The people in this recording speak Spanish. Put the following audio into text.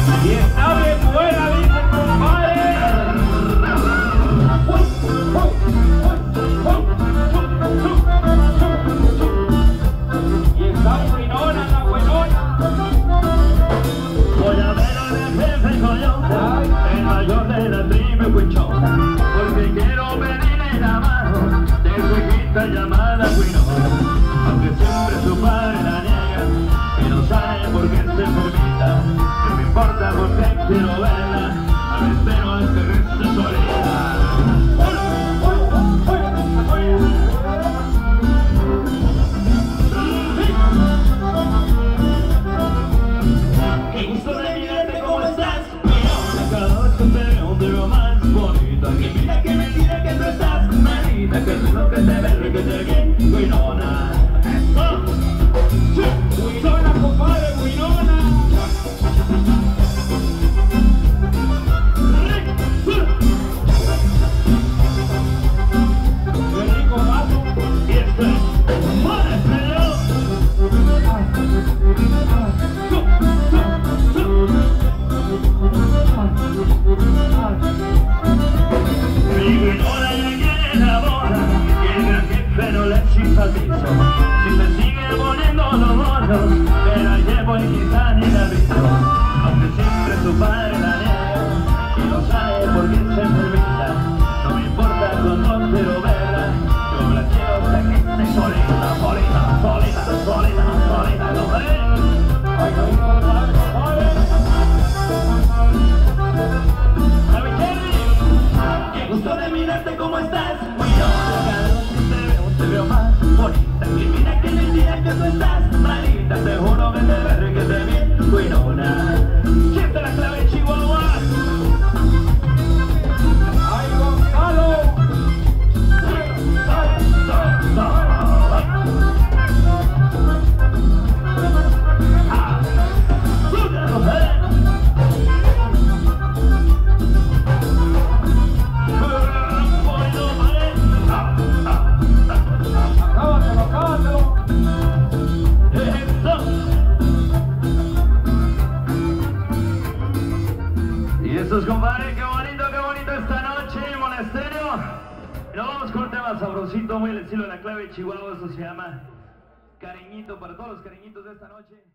Y está bien buena, dice el compadre. Y está buenona, la buenona. Voy a ver al jefe coyote, el mayor de la tribu Huichona, porque quiero pedirle la mano de su hijita llamada Winona. Aunque siempre su padre la niega y no sabe por qué se permita, que me importa porque quiero verla, a ver espero a que reste solita. Qué gusto de mirarte, ¿cómo estás? Winona, cada vez que te veo te veo más bonita. Que mira que me tira que tú estás malita, que tú lo que te ves, que te bien, Winona. Winona, compadre, Winona. Qué rico vaso. Y esto es Maestro. Mi Winona ya quiere la boda y el gran jefe no le simpatizo. Si me sigue poniendo los bonos, me la llevo y quizá ni la aviso. Aunque siempre su padre la niega y no sabe por qué se permita, no me importa con no quiero verla, yo la quiero hasta que esté solita, solita, solita, solita, solita, ¿no ves? Ay, ay, compadre, compadre. Qué gusto de mirarte, ¿cómo estás? Winona, cada vez que te veo más bonita. Que mira que mentira que tú estás malita. Te juro que te veré que te bien, Winona. Siente la clave, Chihuahua. Ay, Gonzalo. Acábatelo, acábatelo. Y eso es, compadre, qué bonito esta noche, Monasterio. Y nos vamos con un tema sabrosito, muy al estilo de la clave Chihuahua. Eso se llama Cariñito, para todos los cariñitos de esta noche.